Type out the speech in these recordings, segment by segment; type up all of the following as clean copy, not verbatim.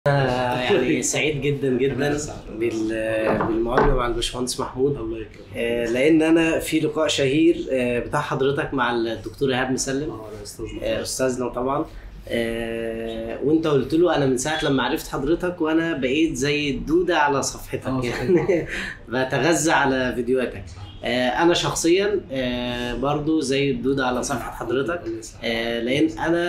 يعني سعيد جدا جدا بالمقابله مع الباشمهندس محمود. الله يكرمك. لان انا في لقاء شهير بتاع حضرتك مع الدكتور ايهاب مسلم استاذنا طبعا. وانت قلت له انا من ساعه لما عرفت حضرتك وانا بقيت زي الدوده على صفحتك يعني بتغذى على فيديوهاتك. انا شخصيا برضو زي الدودة على صفحة حضرتك، لان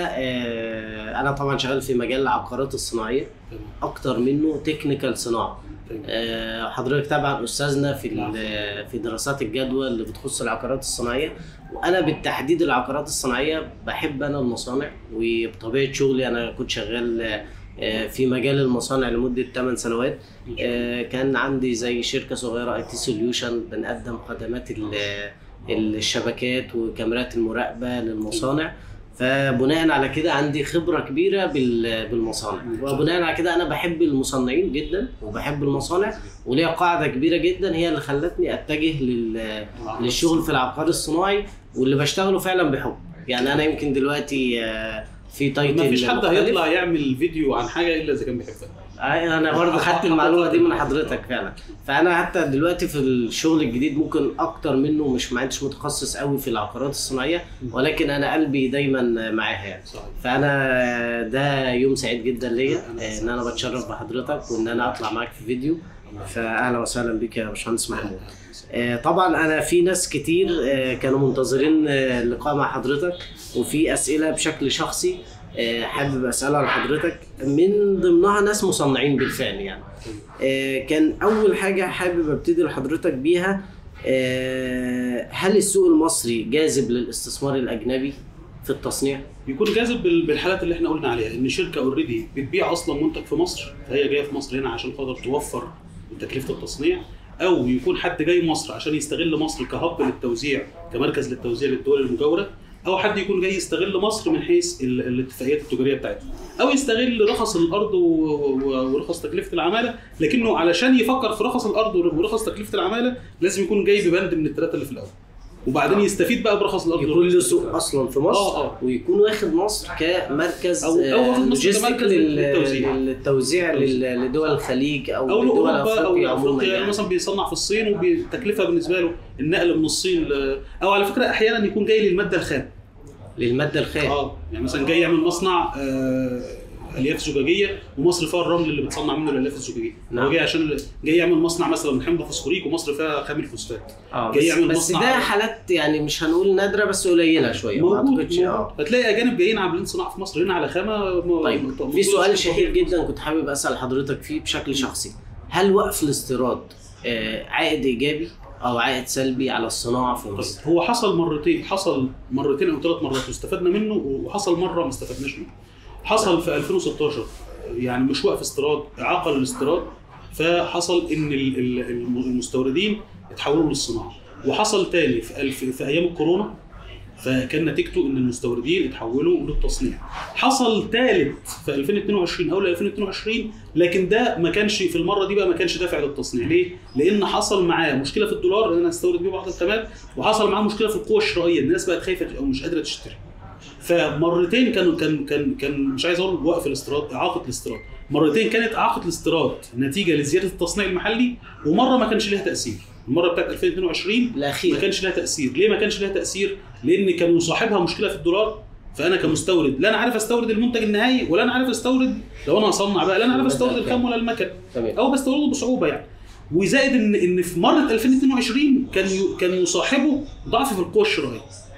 انا طبعا شغال في مجال العقارات الصناعية اكتر منه تكنيكال صناعة. حضرتك طبعا استاذنا في دراسات الجدوى اللي بتخص العقارات الصناعية، وانا بالتحديد العقارات الصناعية بحب انا المصانع، وبطبيعة شغلي انا كنت شغال في مجال المصانع لمدة 8 سنوات. كان عندي زي شركة صغيرة IT سوليوشن بنقدم خدمات الشبكات وكاميرات المراقبة للمصانع. فبناء على كده عندي خبرة كبيرة بالمصانع، وبناء على كده أنا بحب المصنعين جدا وبحب المصانع، وليا قاعدة كبيرة جدا هي اللي خلتني أتجه للشغل في العقار الصناعي، واللي بشتغله فعلا بحب. يعني أنا يمكن دلوقتي في تايتل، مفيش حد هيطلع يعمل فيديو عن حاجه الا اذا كان بيحبها. انا برضه خدت المعلومه دي من حضرتك فعلا. فانا حتى دلوقتي في الشغل الجديد ممكن اكتر منه مش متخصص قوي في العقارات الصناعيه، ولكن انا قلبي دايما معاها يعني. فانا ده يوم سعيد جدا ليا ان انا بتشرف بحضرتك وان انا اطلع معاك في فيديو. فاهلا وسهلا بك يا باشمهندس محمود. طبعا انا في ناس كتير كانوا منتظرين اللقاء مع حضرتك، وفي اسئله بشكل شخصي حابب اسالها عن حضرتك، من ضمنها ناس مصنعين بالفعل يعني. كان اول حاجه حابب ابتدي لحضرتك بيها، هل السوق المصري جاذب للاستثمار الاجنبي في التصنيع؟ يكون جاذب بالحالات اللي احنا قلنا عليها، ان شركه اوريدي بتبيع اصلا منتج في مصر، فهي جايه في مصر هنا عشان خاطر توفر تكلفه التصنيع، او يكون حد جاي مصر عشان يستغل مصر كهب للتوزيع، كمركز للتوزيع للدول المجاوره، او حد يكون جاي يستغل مصر من حيث الاتفاقيات التجاريه بتاعتها، او يستغل رخص الارض ورخص تكلفه العماله، لكنه علشان يفكر في رخص الارض ورخص تكلفه العماله لازم يكون جاي ببند من الثلاثه اللي في الاول، وبعدين يستفيد بقى برخص الارض، يكون له سوق اصلا في مصر. ويكون واخد مصر كمركز لوجيستيك للتوزيع لدول الخليج او لدول افريقيا عموما. يعني مثلا بيصنع في الصين وبتكلفه بالنسبه له النقل من الصين او على فكره احيانا يكون جاي للماده الخام. يعني مثلا جاي يعمل مصنع الياف زجاجيه، ومصر فيها الرمل اللي بتصنع منه الالياف الزجاجيه. هو جاي عشان جاي يعمل مصنع مثلا حمض فوسفوريك، ومصر فيها خام الفوسفات. جاي يعمل بس مصنع، ده حالات يعني مش هنقول نادره بس قليله شويه. ما اعتقدش. هتلاقي اجانب جايين عاملين صناعه في مصر هنا على خامه. طيب في سؤال شهير جدا كنت حابب اسال حضرتك فيه بشكل شخصي، هل وقف الاستيراد عائد ايجابي او عائد سلبي على الصناعه في مصر؟ هو حصل مرتين او 3 مرات واستفدنا منه، وحصل مره ما استفدناش منه. حصل في 2016 يعني مش وقف استيراد، اعاقه للاستيراد، فحصل ان المستوردين اتحولوا للصناعه. وحصل تاني في ايام الكورونا، فكان نتيجته ان المستوردين اتحولوا للتصنيع. حصل ثالث في 2022 او 2022، لكن ده ما كانش في المره دي بقى ما كانش دافع للتصنيع. ليه؟ لان حصل معاه مشكله في الدولار، ان انا استورد بيه بعض الخامات، وحصل معاه مشكله في القوه الشرائيه، الناس بقت خايفه او مش قادره تشتري. فمرتين كان مش عايز اقول وقف الاستيراد، اعاقه الاستيراد. مرتين كانت اعاقه الاستيراد نتيجه لزياده التصنيع المحلي، ومره ما كانش لها تاثير. المره بتاعت 2022 الأخير ما كانش لها تاثير. ليه ما كانش لها تاثير؟ لان كان يصاحبها مشكله في الدولار، فانا كمستورد لا انا عارف استورد المنتج النهائي، ولا انا عارف استورد لو انا هصنع بقى، لا انا عارف استورد الخام ولا المكن، او بستورده بصعوبه يعني. وزائد ان في مره 2022 كان يصاحبه ضعف في القوه الشرائيه.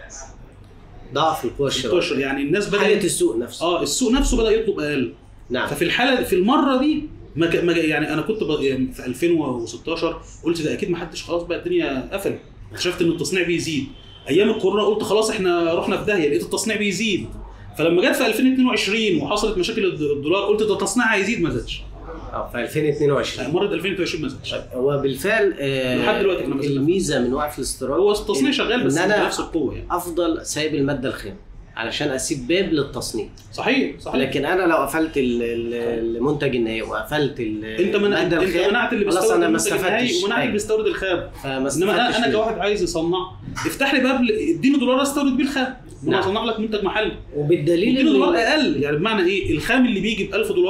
ضعف القوه الشرائيه يعني الناس بدات حاله السوق نفسه. السوق نفسه بدا يطلب اقل. نعم. ففي الحاله في المره دي يعني انا كنت يعني في 2016 قلت ده اكيد ما حدش، خلاص بقى الدنيا قفلت. اكتشفت ان التصنيع بيزيد. ايام الكورونا قلت خلاص احنا رحنا في داهيه، لقيت التصنيع بيزيد. فلما جت في 2022 وحصلت مشاكل الدولار قلت ده التصنيع هيزيد، ما زادش. في 2022 مرة 2022 ما زادش. هو بالفعل لحد دلوقتي الميزه من وقف الاستيراد هو التصنيع شغال بس بنفس القوه يعني. افضل سايب الماده الخام علشان اسيب باب للتصنيع. صحيح. لكن انا لو قفلت المنتج النهائي وقفلت انت منعت اللي بيستورد المنتج النهائي ومنعت اللي بيستورد الخام. انما انا كواحد عايز يصنع، افتح لي باب، اديني دولار استورد بيه الخام، وانا اصنع لك منتج محلي. وبالدليل اديني دولار اقل، يعني بمعنى ايه؟ الخام اللي بيجي ب $1000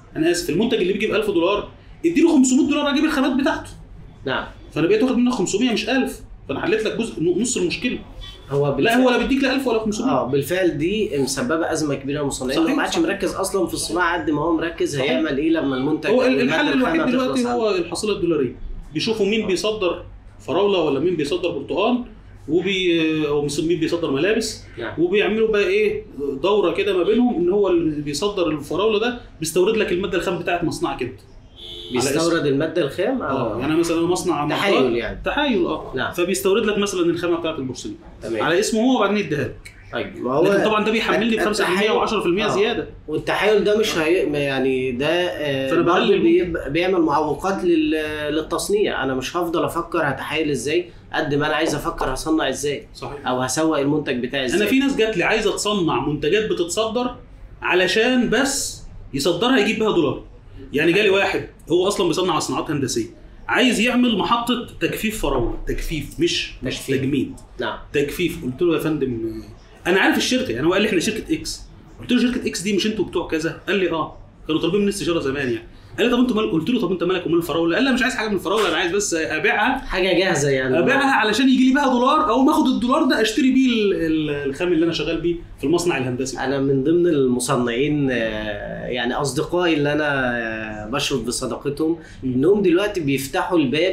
انا اسف، المنتج اللي بيجي ب 1000 دولار اديله 500 دولار اجيب الخامات بتاعته. نعم. فانا بقيت واخد منك 500 مش 1000، فانا حليت لك جزء نص المشكله. لا هو لا بيديك لا 1000 ولا 500. بالفعل دي مسببه ازمه كبيره للمصنعين، ما عادش مركز اصلا في الصناعه قد ما هو مركز هيعمل ايه لما المنتج. هو الحل الوحيد دلوقتي هو الحصيله الدولاريه، بيشوفوا مين بيصدر فراوله ولا مين بيصدر برتقال، او مين بيصدر ملابس. نعم. وبيعملوا بقى ايه دوره كده ما بينهم، ان هو اللي بيصدر الفراوله ده بيستورد لك الماده الخام بتاعت مصنعك انت. بيستورد الماده الخام. يعني مثلا مصنع تحايل يعني. تحايل نعم. فبيستورد لك مثلا الخامه بتاعت البورسلين تمام. على اسمه هو وبعدين يديها لك. طيب لكن طبعا ده بيحملني ب 5% و10% زياده. والتحايل ده مش يعني ده برضه بيعمل معوقات للتصنيع. انا مش هفضل افكر هتحايل ازاي قد ما انا عايز افكر هصنع ازاي. صحيح. او هسوق المنتج بتاعي ازاي. انا في ناس جات لي عايزه تصنع منتجات بتتصدر علشان بس يصدرها يجيب بها دولار. يعني جالي واحد هو اصلا بيصنع صناعات هندسيه، عايز يعمل محطه تجفيف فراوله، تجفيف مش تجميد. نعم. تجفيف. قلت له يا فندم انا عارف الشركه، يعني هو قال لي احنا شركه اكس. قلت له شركه اكس دي مش انتوا بتوع كذا؟ قال لي كانوا طالبين مني استشاره زمان يعني. قال لي طب انتوا مالكم؟ قلت له طب انت مالك ومال الفراوله؟ قال لي مش عايز حاجه من الفراوله، انا عايز بس ابيعها حاجه جاهزه، يعني ابيعها علشان يجي لي بيها دولار، او اخد الدولار ده اشتري بيه الخام اللي انا شغال بيه في المصنع الهندسي. انا من ضمن المصنعين يعني اصدقائي اللي انا بشرف بصداقتهم، انهم دلوقتي بيفتحوا الباب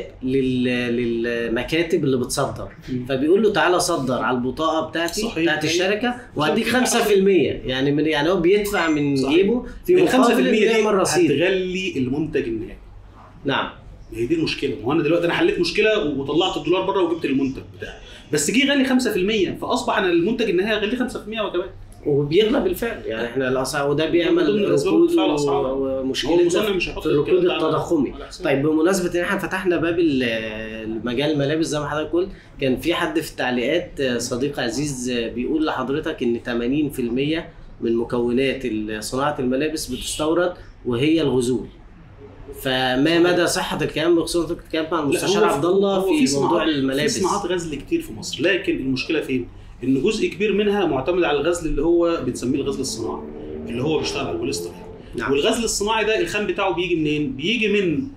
للمكاتب اللي بتصدر، فبيقول له تعالى صدر على البطاقه بتاعتي بتاعت الشركه واديك 5%. يعني هو بيدفع من جيبه في مقابل انه يعمل رصيد. هتغلي المنتج النهائي. نعم. هي دي المشكله. ما هو انا دلوقتي انا حليت مشكله وطلعت الدولار بره وجبت المنتج بتاعي، بس جه غلي 5%، فاصبح انا المنتج النهائي غلي 5% وكمان. وبيغلى بالفعل. يعني احنا الاسعار وده بيعمل ركود ومشكله في الركود التضخمي. طيب بمناسبه ان احنا فتحنا باب المجال الملابس زي ما حضرتك قلت، كان في حد في التعليقات صديق عزيز بيقول لحضرتك ان 80% من مكونات صناعه الملابس بتستورد وهي الغزول. فما مدى صحه الكلام بخصوص الكلام مع المستشار عبد الله في موضوع الملابس؟ في صناعات غزل كتير في مصر، لكن المشكله فين؟ ان جزء كبير منها معتمد على الغزل اللي هو بنسميه الغزل الصناعي، اللي هو بيشتغل على البوليستر. نعم. والغزل الصناعي ده الخام بتاعه بيجي منين؟ بيجي من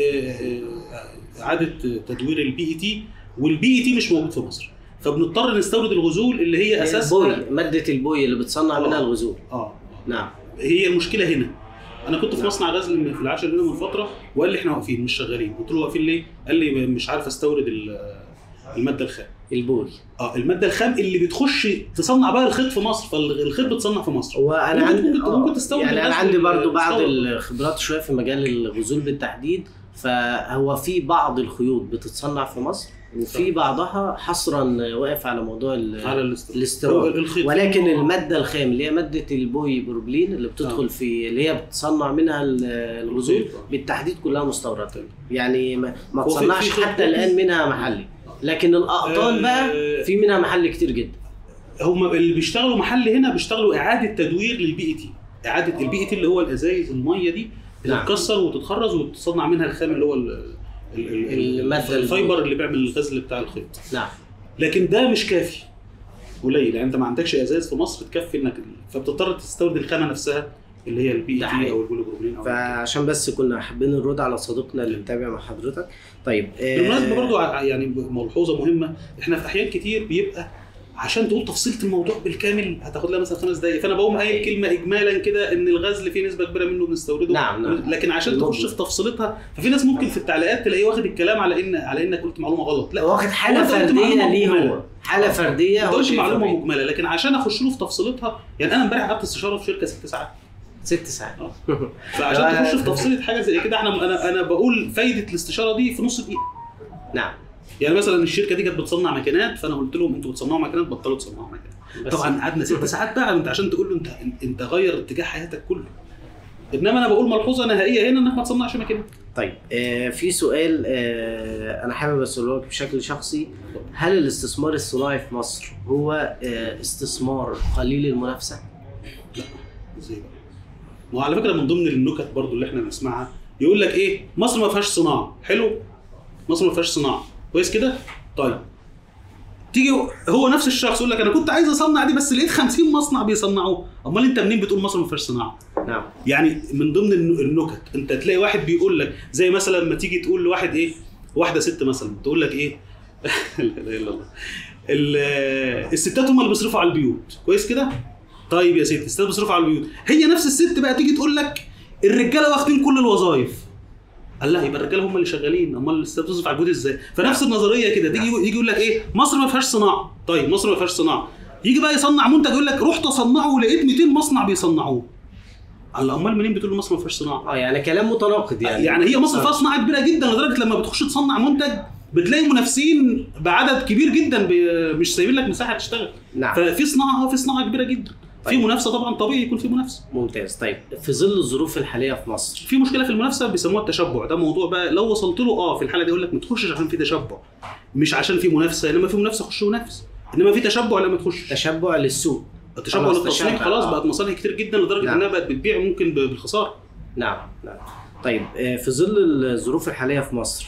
اعاده تدوير البي اي تي، والبي اي تي مش موجود في مصر، فبنضطر نستورد الغزول اللي هي اساسها ماده البوي اللي بتصنع منها الغزول. نعم. هي المشكله هنا. انا كنت في مصنع غزل في العاشر هنا من فتره، وقال لي احنا واقفين مش شغالين. قلت له واقفين ليه؟ قال لي مش عارف استورد الماده الخام. البوي. الماده الخام اللي بتخش تصنع بقى الخيط في مصر، فالخيط بتصنع في مصر. وانا ممكن تستورد. يعني انا عندي برضو بعض الخبرات شويه في مجال الغزول بالتحديد، فهو في بعض الخيوط بتتصنع في مصر وفي بعضها حصرا واقف على موضوع الاستيراد، ولكن الماده الخام اللي هي ماده البوي بروبلين اللي بتدخل في اللي هي بتصنع منها الغزول بالتحديد كلها مستورده. يعني ما تصنعش حتى الان منها محلي، لكن الاقطان بقى في منها محل كتير جدا. هم اللي بيشتغلوا محل هنا بيشتغلوا اعاده تدوير للبي اي تي. اعاده البي اي تي اللي هو الازايز الميه دي تتكسر وتتخرز وتصنع منها الخام اللي هو الفايبر اللي بيعمل الغزل بتاع الخيط. نعم. لكن ده مش كافي، قليل. يعني انت ما عندكش ازاز في مصر تكفي انك، فبتضطر تستورد الخامه نفسها اللي هي البي اي تي او البوليبروبلين. فعشان بس كنا حابين نرد على صديقنا اللي متابع مع حضرتك. طيب بالمناسبه برضو يعني ملحوظه مهمه، احنا في احيان كتير بيبقى عشان تقول تفصيله الموضوع بالكامل هتاخد لها مثلا 5 دقائق، فانا بقوم قايل كلمه اجمالا كده ان الغزل فيه نسبه كبيره منه بنستورده. نعم. لكن عشان تخش في تفصيلتها، ففي ناس ممكن في التعليقات تلاقيه واخد الكلام على انك قلت معلومه غلط. لا، واخد حاله فرديه ليه، هو حاله فرديه، هو معلومه مجمله. لكن عشان اخش له في تفصيلتها، يعني انا امبارح قعدت استشاره في شركه 6 ساعات. 6 ساعات. فعشان تخش في تفصيله حاجه زي كده، انا بقول فايده الاستشاره دي في نص دقيقه. نعم. يعني مثلا الشركه دي كانت بتصنع ماكينات، فانا قلت لهم انتوا بتصنعوا ماكينات، بطلوا تصنعوا ماكينات. طبعا قعدنا 6 ساعات بقى انت عشان تقول له انت غير اتجاه حياتك كله. انما انا بقول ملحوظه نهائيه هنا انك ما تصنعش ماكينات. طيب في سؤال انا حابب اساله لك بشكل شخصي، هل الاستثمار الصناعي في مصر هو استثمار قليل المنافسه؟ لا. ازاي بقى؟ ما على فكره من ضمن النكت برضو اللي احنا بنسمعها يقول لك ايه، مصر ما فيهاش صناعه. حلو، مصر ما فيهاش صناعه، كويس كده. طيب تيجي هو نفس الشخص يقول لك انا كنت عايز اصنع دي بس لقيت 50 مصنع بيصنعوه. امال انت منين بتقول مصر ما فيهاش صناعه؟ نعم. يعني من ضمن النكت انت تلاقي واحد بيقول لك زي مثلا لما تيجي تقول لواحد ايه، واحده ست مثلا تقول لك ايه لا اله الا الله، الستات هم اللي بيصرفوا على البيوت، كويس كده؟ طيب يا ستي الستات بيصرفوا على البيوت، هي نفس الست بقى تيجي تقول لك الرجاله واخدين كل الوظائف. قال لا يبقى الرجاله هم اللي شغالين، امال الستات بتصرف على البيوت ازاي؟ فنفس النظريه كده يجي يقول لك ايه، مصر ما فيهاش صناعه. طيب مصر ما فيهاش صناعه، يجي بقى يصنع منتج يقول لك رحت اصنعه ولقيت 200 مصنع بيصنعوه. قال امال منين بتقول مصر ما فيهاش صناعه؟ يعني كلام متناقض يعني هي مصر فيها صناعه كبيره جدا لدرجه لما بتخش تصنع منتج بتلاقي منافسين بعدد كبير جدا مش سايبين لك مساحه تشتغل. نعم. ففي صناعه في صناعه كبيره جدا. طيب. في منافسه طبعا، طبيعي يكون في منافسه. ممتاز. طيب في ظل الظروف الحاليه في مصر في مشكله في المنافسه بيسموها التشبع. ده موضوع بقى لو وصلت له في الحاله دي يقول لك ما تخشش عشان في تشبع، مش عشان في منافسه. انما في منافسه خش ونافس، انما في تشبع لما تخش. تشبع للسوق، التشبع للتصنيع خلاص بقت مصانع كتير جدا لدرجه انها بقت بتبيع ممكن بالخساره. نعم نعم. طيب في ظل الظروف الحاليه في مصر،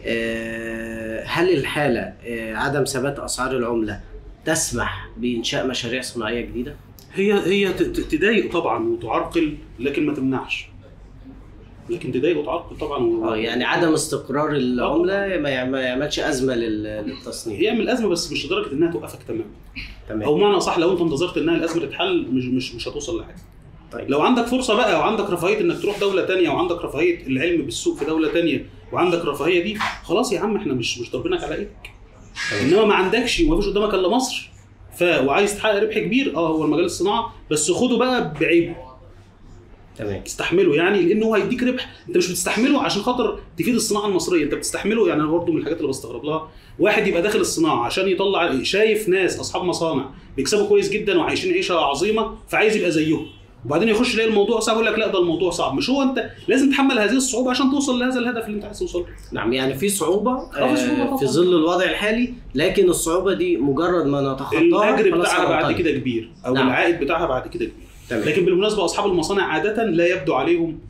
هل الحاله عدم ثبات اسعار العمله تسمح بانشاء مشاريع صناعيه جديده؟ هي تضايق طبعا وتعرقل، لكن ما تمنعش. لكن تضايق وتعرقل طبعا يعني عدم استقرار العمله ما يعملش ازمه للتصنيع. يعمل ازمه بس مش لدرجه انها توقفك تمام. او معنى صح لو انت انتظرت انها الازمه تتحل مش هتوصل لحاجه. طيب. لو عندك فرصه بقى وعندك رفاهيه انك تروح دوله ثانيه وعندك رفاهيه العلم بالسوق في دوله ثانيه وعندك رفاهيه دي، خلاص يا عم احنا مش ضاربينك على ايدك. انما ما عندكش وما فيش قدامك الا مصر وعايز تحقق ربح كبير هو المجال الصناعه، بس خده بقى بعيب. تمام. استحمله يعني، لانه هو هيديك ربح. انت مش بتستحمله عشان خاطر تفيد الصناعه المصريه، انت بتستحمله يعني. انا برضه من الحاجات اللي بستغرب لها واحد يبقى داخل الصناعه عشان يطلع، شايف ناس اصحاب مصانع بيكسبوا كويس جدا وعايشين عيشه عظيمه فعايز يبقى زيهم، وبعدين يخش يلاقي الموضوع صعب يقول لك لا ده الموضوع صعب. مش هو انت لازم تحمل هذه الصعوبه عشان توصل لهذا الهدف اللي انت عايز توصل له. نعم. يعني في صعوبه في ظل الوضع الحالي، لكن الصعوبه دي مجرد ما نتخطاها الاجر بتاعها بعد كده كبير، او نعم. العائد بتاعها بعد كده كبير. تمام. لكن بالمناسبه اصحاب المصانع عاده لا يبدو عليهم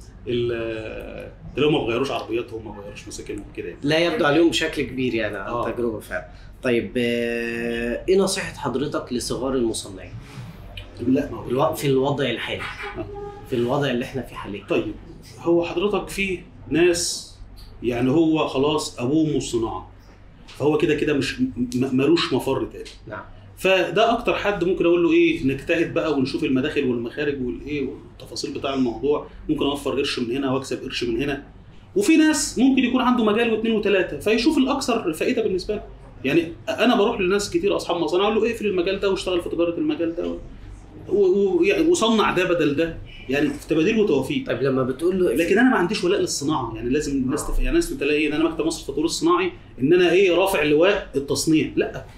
اللي هم ما بيغيروش عربياتهم، ما بيغيروش مساكنهم كده يعني. لا يبدو عليهم بشكل كبير يعني عن تجربه فعلا. طيب ايه نصيحه حضرتك لصغار المصنعين؟ لا في الوضع الحالي، في الوضع اللي احنا فيه حاليا. طيب هو حضرتك في ناس يعني هو خلاص ابوه الصناعه، فهو كده مش ملوش مفر تاني. نعم. فده اكتر حد ممكن اقول له ايه، نجتهد بقى ونشوف المداخل والمخارج والايه والتفاصيل بتاع الموضوع. ممكن اوفر قرش من هنا واكسب قرش من هنا. وفي ناس ممكن يكون عنده مجال واثنين وثلاثه فيشوف الاكثر فائده بالنسبه له. يعني انا بروح لناس كتير اصحاب مصانع اقول له اقفل المجال ده واشتغل في تجاره المجال ده وصنع ده بدل ده، يعني في تباديل وتوافيق. طيب لما بتقول له لكن انا ما عنديش ولاء للصناعه، يعني لازم الناس يعني الناس تلاقي ان انا مكتب مصر التطوير الصناعي ان انا رافع لواء التصنيع.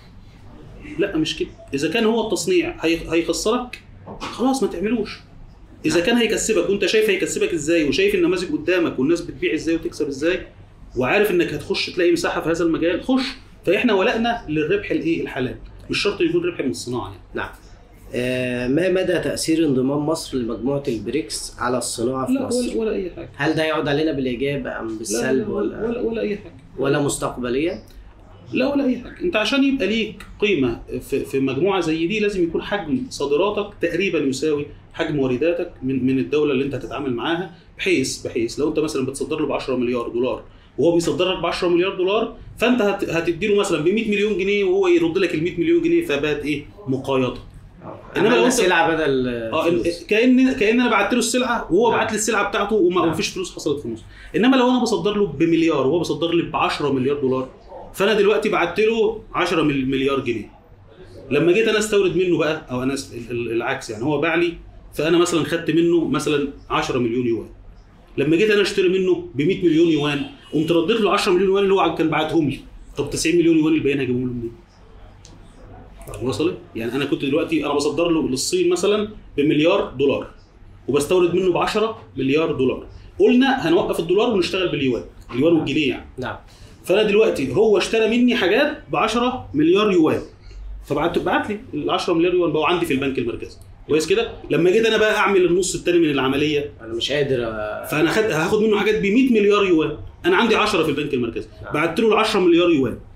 لا مش كده. اذا كان هو التصنيع هيخسرك خلاص ما تعملوش. اذا كان هيكسبك وانت شايف هيكسبك ازاي وشايف النماذج قدامك والناس بتبيع ازاي وتكسب ازاي وعارف انك هتخش تلاقي مساحه في هذا المجال، خش. فاحنا ولائنا للربح الحلال، مش شرط يكون ربح من الصناعه يعني. نعم. ما مدى تأثير انضمام مصر لمجموعة البريكس على الصناعة في مصر؟ ولا أي حاجة. هل ده يعود علينا بالإيجاب أم بالسلب؟ ولا أي حاجة. ولا مستقبليا؟ لا ولا أي حاجة. أنت عشان يبقى ليك قيمة في مجموعة زي دي لازم يكون حجم صادراتك تقريبا يساوي حجم وارداتك من الدولة اللي أنت هتتعامل معاها، بحيث لو أنت مثلا بتصدر له ب 10 مليار دولار وهو بيصدر لك ب 10 مليار دولار، فأنت هتديله مثلا ب 100 مليون جنيه وهو يرد لك ال 100 مليون جنيه، فبقت مقايضة. انما لو انت سلعه بدل كأن انا بعت له السلعه وهو بعت لي السلعه بتاعته وما فيش فلوس حصلت في النص. انما لو انا بصدر له بمليار وهو بيصدر لي ب 10 مليار دولار، فانا دلوقتي بعت له 10 مليار جنيه. لما جيت انا استورد منه بقى، او انا العكس يعني، هو باع لي فانا مثلا خدت منه مثلا 10 مليون يوان. لما جيت انا اشتري منه ب 100 مليون يوان قمت رديت له 10 مليون يوان اللي هو كان بعتهم لي. طب 90 مليون يوان الباقيين هجيبهم له منين؟ وصلت؟ يعني انا كنت دلوقتي انا بصدر له للصين مثلا بمليار دولار وبستورد منه ب 10 مليار دولار. قلنا هنوقف الدولار ونشتغل باليوان، اليوان والجنيه يعني. نعم. فانا دلوقتي هو اشترى مني حاجات ب 10 مليار يوان، بعت لي ال 10 مليار يوان بقوا عندي في البنك المركزي. كويس كده؟ لما جيت انا بقى اعمل النص الثاني من العمليه انا مش قادر فانا هاخد منه حاجات ب 100 مليار يوان، انا عندي 10 في البنك المركزي. بعت له ال 10 مليار يوان.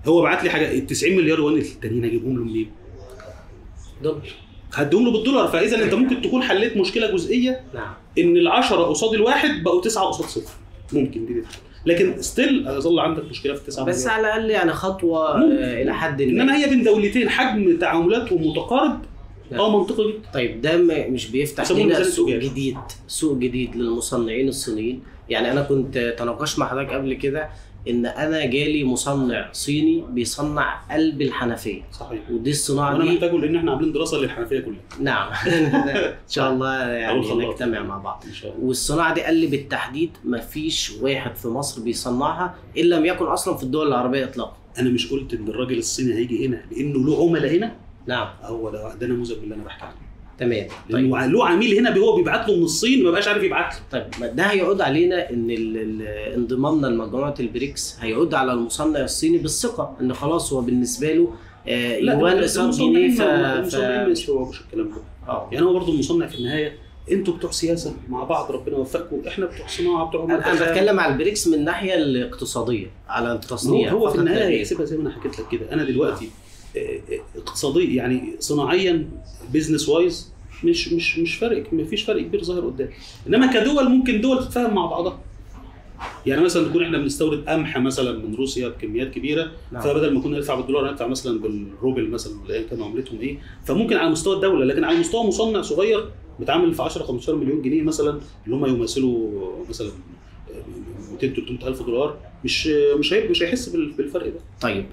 هو بعت لي حاجه 90 مليار يوان التانيين اجيبهم له منين؟ دولار. هديهم له بالدولار. فاذا انت ممكن تكون حليت مشكله جزئيه، نعم، ان ال10 قصاد الواحد بقوا 9 قصاد 0، ممكن دي تتحل، لكن ستيل هيظل عندك مشكله في 9 بس مليار. على الاقل يعني خطوه الى حد ما. انما هي بين دولتين حجم تعاملاتهم متقارب، منطقي جدا. طيب ده مش بيفتح لنا سوق جديد للمصنعين الصينيين؟ يعني انا كنت تناقشت مع حضرتك قبل كده ان انا جالي مصنع صيني بيصنع قلب الحنفيه. صحيح. ودي الصناعه وانا محتاجه لان احنا عاملين دراسه للحنفيه كلها. نعم. ان شاء الله يعني نجتمع مع بعض ان شاء الله. والصناعه دي قال لي بالتحديد ما فيش واحد في مصر بيصنعها ان لم يكن اصلا في الدول العربيه اطلاقا. انا مش قلت ان الراجل الصيني هيجي هنا لانه له عملاء هنا؟ نعم. هو ده نموذج اللي انا بحكي عنه. تمام. طيب له عميل هنا هو بيبعت له من الصين ما بقاش عارف يبعت له. طيب ده هيعود علينا ان انضمامنا لمجموعه البريكس هيعود على المصنع الصيني بالثقه ان خلاص هو بالنسبه له يوان قصاد جنيه. المصنعين ما يستوعبوش الكلام ده. يعني هو برضه المصنع في النهايه انتوا بتوع سياسه مع بعض ربنا يوفقكم، احنا بتوع صناعه بتوع انا بتكلم على البريكس من الناحيه الاقتصاديه على التصنيع. هو في النهايه سيبها زي ما انا حكيت لك كده. انا دلوقتي اقتصادي يعني صناعيا بيزنس وايز مش فرق، مفيش فرق كبير ظاهر قدام. انما كدول ممكن دول تتفاهم مع بعضها. يعني مثلا نكون احنا بنستورد قمح مثلا من روسيا بكميات كبيره، نعم. فبدل ما كنا ندفع بالدولار ندفع مثلا بالروبل مثلا ولا ايا كان عملتهم ايه، فممكن على مستوى الدوله، لكن على مستوى مصنع صغير بيتعامل في 10 15 مليون جنيه مثلا اللي هم يمثلوا مثلا 200 300 الف دولار، مش هيحس بالفرق ده. طيب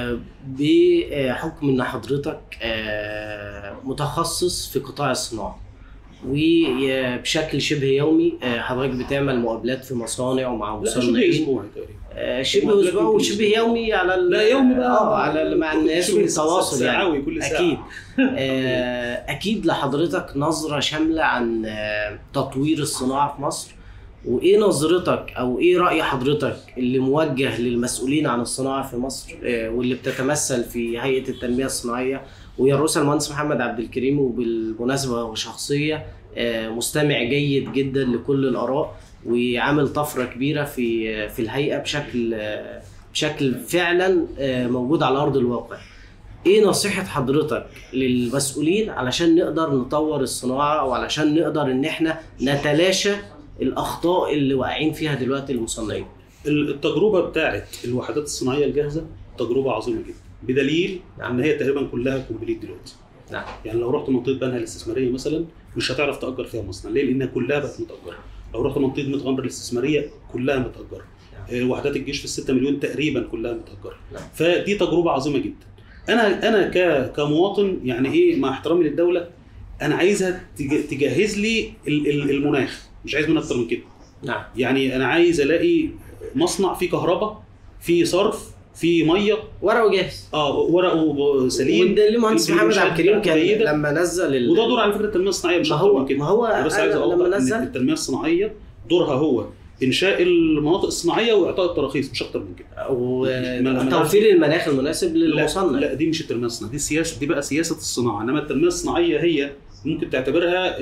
بحكم ان حضرتك متخصص في قطاع الصناعه وبشكل شبه يومي حضرتك بتعمل مقابلات في مصانع ومع مصنعين، شبه اسبوعي تقريبا، شبه اسبوعي وشبه يومي على لا يومي بقى على مع الناس والتواصل يعني كل ساعة. اكيد. اكيد لحضرتك نظره شامله عن تطوير الصناعه في مصر، وايه نظرتك او ايه راي حضرتك اللي موجه للمسؤولين عن الصناعه في مصر واللي بتتمثل في هيئه التنميه الصناعيه ويرأسها المهندس محمد عبد الكريم، وبالمناسبه هو شخصيه مستمع جيد جدا لكل الاراء وعامل طفره كبيره في الهيئه بشكل فعلا موجود على ارض الواقع. ايه نصيحه حضرتك للمسؤولين علشان نقدر نطور الصناعه وعلشان نقدر ان احنا نتلاشى الاخطاء اللي واقعين فيها دلوقتي المصنعين؟ التجربه بتاعت الوحدات الصناعيه الجاهزه تجربه عظيمه جدا، بدليل ان هي تقريبا كلها كومبليت دلوقتي. نعم. يعني لو رحت منطقه بنها الاستثماريه مثلا مش هتعرف تأجر فيها مصنع، ليه؟ لانها كلها بقت متأجره. لو رحت منطقه متغمر الاستثماريه كلها متأجره. وحدات الجيش في 6 مليون تقريبا كلها متأجره. فدي تجربه عظيمه جدا. انا كمواطن يعني ايه، مع احترامي للدوله، انا عايزها تجهز لي المناخ، مش عايز من اكتر من كده. نعم. يعني انا عايز الاقي مصنع فيه كهرباء، فيه صرف، في ميه، ورقه جاهز، ورقه سليم. وده اللي المهندس محمد عبد الكريم كان لما نزل وده دور على فكره التنميه الصناعيه، مش اكتر من كده. ما هو بس عايز اوضح ان التنميه الصناعيه دورها هو انشاء المناطق الصناعيه واعطاء التراخيص، مش اكتر من كده، وتوفير المناخ المناسب للمصنع. لا دي مش التنميه الصناعيه، دي سياسه، دي بقى سياسه الصناعه. انما التنميه الصناعيه هي ممكن تعتبرها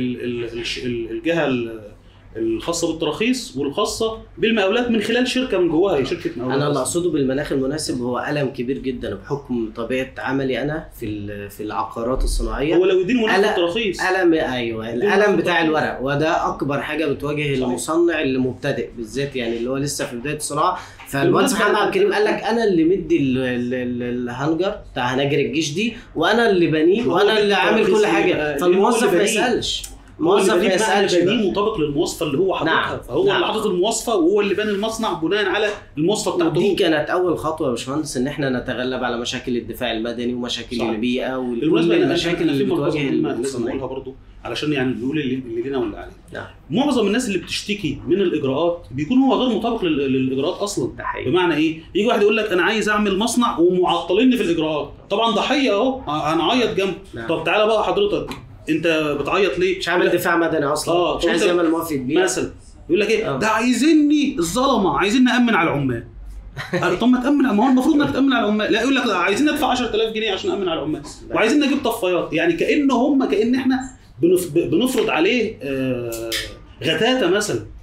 الجهه الخاصه بالتراخيص والخاصه بالمقاولات من خلال شركه من جواها، هي شركه مقاولات. انا اللي اقصده بالمناخ المناسب هو ألم كبير جدا بحكم طبيعه عملي انا في العقارات الصناعيه. هو لو يديني مناخ التراخيص ايوه الألم بتاع الورق، وده اكبر حاجه بتواجه المصنع اللي مبتدئ بالذات، يعني اللي هو لسه في بدايه الصناعه. فالمهندس محمد عبد الكريم قال لك انا اللي مدي الهنجر بتاع هناجر الجيش دي، وانا اللي بنيه، وانا اللي عامل كل حاجه. فالموظف ما يسالش، الموظف ما يسالش، بنيه مطابق للمواصفه اللي هو حاططها. نعم. فهو اللي حاطط المواصفه وهو اللي بنى المصنع بناء على المواصفه بتاعته. دي كانت اول خطوه يا باشمهندس ان احنا نتغلب على مشاكل الدفاع المدني ومشاكل البيئه وكل المشاكل اللي بتواجه المصنعين برضه، علشان يعني نقول اللي لنا واللي علينا. نعم. معظم الناس اللي بتشتكي من الاجراءات بيكون هو غير مطابق للاجراءات اصلا. بمعنى ايه؟ يجي واحد يقول لك انا عايز اعمل مصنع ومعطليني في الاجراءات، طبعا ضحيه اهو، هنعيط جنبه. نعم. طب تعالى بقى حضرتك انت بتعيط ليه؟ مش عامل دفاع مدني اصلا، مش عايز يعمل موافق بيه مثلا. يقول لك ايه؟ ده عايزيني الظلمه، عايزين نامن على العمال. طب ما تامن، ما هو المفروض انك تامن على العمال. لا يقول لك لا عايزين ندفع 10000 جنيه عشان نامن على العمال، وعايزين نجيب طفايات. يعني كان احنا بنفرض عليه غتاتة مثلا.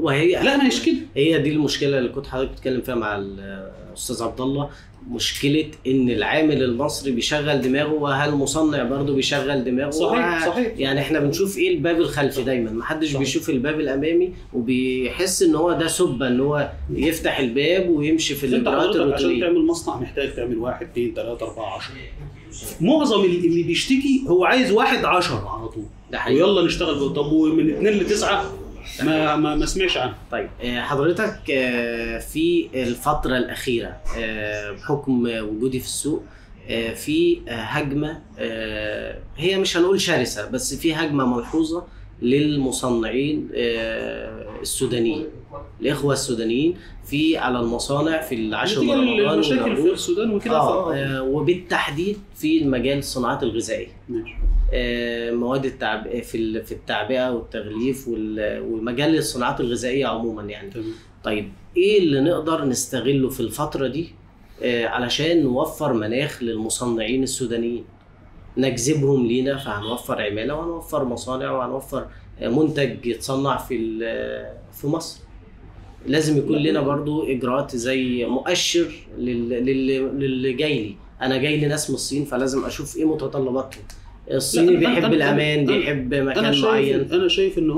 وهي لا مش كده. هي دي المشكله اللي كنت حضرتك بتتكلم فيها مع الاستاذ عبد الله، مشكله ان العامل المصري بيشغل دماغه، وهل المصنع برضه بيشغل دماغه. صحيح. يعني احنا بنشوف ايه الباب الخلفي دايما، محدش بيشوف الباب الامامي، وبيحس ان هو ده سبه ان هو يفتح الباب ويمشي في الاجراءات الروتينيه. عشان تعمل مصنع محتاج تعمل 1 2 3 4 10. معظم اللي بيشتكي هو عايز 1 10 على طول، ويلا نشتغل. طب ومن 2 ل 9 ما سمعش عنه. طيب حضرتك في الفترة الأخيرة بحكم وجودي في السوق في هجمة، هي مش هنقول شرسة، بس في هجمة ملحوظة للمصنعين السودانيين، الإخوة السودانيين على المصانع في العشر من رمضان، المشاكل في السودان وكده. وبالتحديد في المجال الصناعات الغذائية. ماشي. مواد في التعبئه والتغليف ومجال الصناعات الغذائيه عموما يعني. طيب ايه اللي نقدر نستغله في الفتره دي علشان نوفر مناخ للمصنعين السودانيين، نجذبهم لينا، فهنوفر عماله وهنوفر مصانع وهنوفر منتج يتصنع في مصر. لازم يكون لنا برضو اجراءات زي مؤشر للي جاي لي. انا جاي لي ناس من الصين، فلازم اشوف ايه متطلباتهم. الصيني بيحب الامان، بيحب مكان معين. انا شايف ان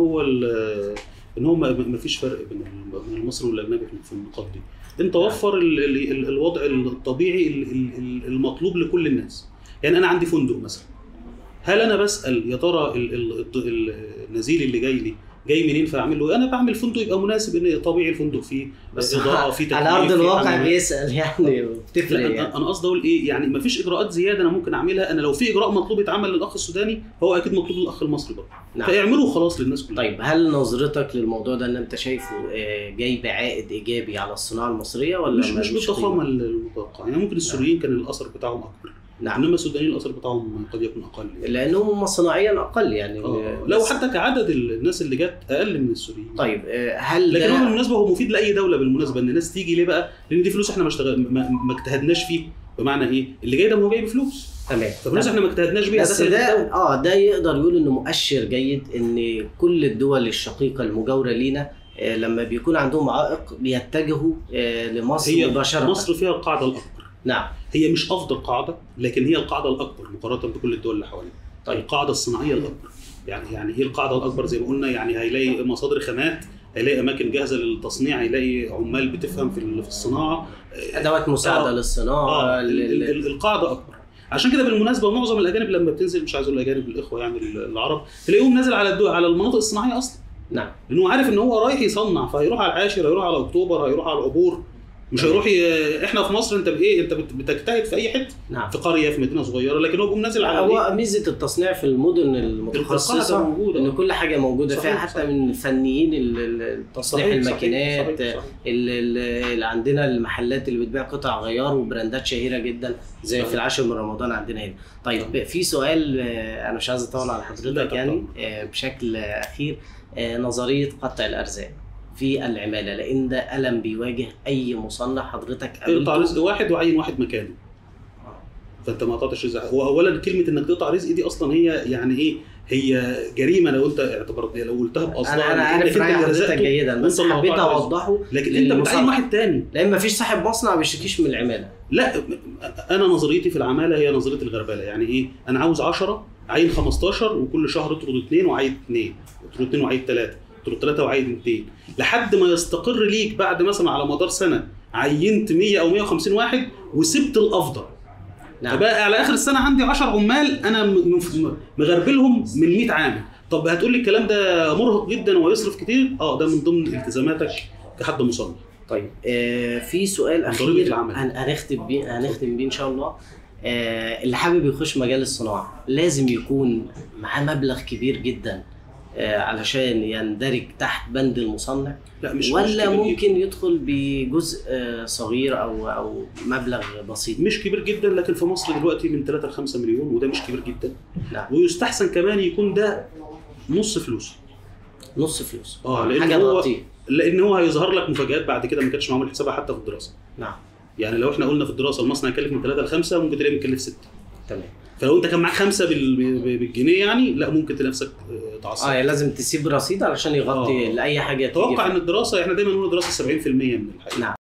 هو ما فيش فرق بين المصري والاجنبي في النقاط دي. انت وفر الوضع الطبيعي المطلوب لكل الناس. يعني انا عندي فندق مثلا، هل انا بسال يا ترى النزيل اللي جاي لي جاي منين فاعمل له؟ انا بعمل فندق يبقى مناسب، ان طبيعي الفندق فيه اضاءه، فيه تكييف، على ارض الواقع بيسال يعني بتفرق. يعني انا قصدي اقول ايه، يعني ما فيش اجراءات زياده انا ممكن اعملها. انا لو في اجراء مطلوب يتعمل للاخ السوداني فهو اكيد مطلوب للاخ المصري برضه. نعم. فاعملوا خلاص للناس كلها. طيب هل نظرتك للموضوع ده ان انت شايفه جاي بعائد ايجابي على الصناعه المصريه، ولا مش بالضخامه المتوقعه؟ يعني ممكن السوريين كان الاثر بتاعهم اكبر. نعم. انما السودانيين الاثر بتاعهم قد يكون اقل، لانهم صناعيا اقل يعني. لو حتى كعدد الناس اللي جت اقل من السوريين. طيب هل لكن هو بالمناسبه هو مفيد لاي دوله بالمناسبه ان الناس تيجي ليه بقى؟ لان دي فلوس احنا ما اجتهدناش فيه. بمعنى ايه؟ اللي جاي ده هو جاي بفلوس. تمام. ففلوس احنا ما اجتهدناش بيها. بس ده يقدر يقول انه مؤشر جيد ان كل الدول الشقيقه المجاوره لينا لما بيكون عندهم عائق بيتجهوا لمصر مباشره. مصر فيها القاعده الاكبر. نعم. هي مش افضل قاعده، لكن هي القاعده الاكبر مقارنه بكل الدول اللي حوالينا. طيب. القاعده الصناعيه الاكبر. يعني هي القاعده الاكبر زي ما قلنا. يعني هيلاقي مصادر خامات، هيلاقي اماكن جاهزه للتصنيع، هيلاقي عمال بتفهم في الصناعه، ادوات مساعده للصناعه. القاعده اكبر. عشان كده بالمناسبه معظم الاجانب لما بتنزل، مش عايز اقول الاجانب، الاخوه يعني العرب، تلاقيهم نازل على المناطق الصناعيه اصلا. نعم. لانه عارف ان هو رايح يصنع، فهيروح على العاشر، هيروح على اكتوبر، هيروح على العبور. مش هيروح احنا في مصر انت بايه؟ انت بتجتهد في اي حته. نعم. في قريه، في مدينه صغيره، لكن هو بيقوم نازل على هو ميزه التصنيع في المدن المتخصصه موجودة. ان كل حاجه موجوده فيها، حتى من فنيين تصليح الماكينات. صحيح. اللي عندنا المحلات اللي بتبيع قطع غيار وبراندات شهيره جدا زي صحيح. في العاشر من رمضان عندنا هنا. طيب في سؤال انا مش عايز اطول على حضرتك يعني بشكل اخير، نظريه قطع الارزاق في العماله، لان ده ألم بيواجه اي مصنع حضرتك تقطع رزق واحد وعين واحد مكانه. فانت ما قطعتش رزق. هو اولا كلمه انك تقطع رزق دي اصلا هي يعني ايه؟ هي جريمه لو انت اعتبرت، لو قلتها باصلها. انا عارف راي حضرتك جيدا، بس حبيت اوضحه. لكن انت بتعين واحد تاني، لان مفيش صاحب مصنع ما بيشتكيش من العماله. لا، انا نظريتي في العماله هي نظريه الغربله. يعني ايه؟ انا عاوز 10 عين 15، وكل شهر اطرد 2 وعين 2، اطرد 2 وعين 3، اطرد 3 وعين 2، لحد ما يستقر ليك بعد مثلا على مدار سنه عينت 100 او 150 واحد وسبت الافضل. نعم. فبقى على اخر السنه عندي 10 عمال انا مغربلهم من 100 عامل. طب هتقول لي الكلام ده مرهق جدا ويصرف كتير. ده من ضمن التزاماتك كحد مصنع. طيب في سؤال اخير هنختم بيه ان شاء الله. اللي حابب يخش مجال الصناعه لازم يكون معاه مبلغ كبير جدا علشان يندرج تحت بند المصنع؟ لا، مش ولا ممكن يدخل بجزء صغير او مبلغ بسيط؟ مش كبير جدا، لكن في مصر دلوقتي من 3 ل 5 مليون، وده مش كبير جدا. نعم. ويستحسن كمان يكون ده نص فلوس. لان هو هيظهر لك مفاجآت بعد كده ما كانتش معمول حسابها حتى في الدراسه. نعم. يعني لو احنا قلنا في الدراسه المصنع يكلف من 3 ل 5، ممكن تلاقيه مكلف 6. تمام. فلو انت كان معاك 5 بالجنيه يعني لا ممكن تلاقي نفسك تعصب. يعني لازم تسيب رصيد علشان يغطي لاي حاجه. اتوقع ان الدراسه احنا دايما نقول الدراسه 70% من الحاجه. نعم.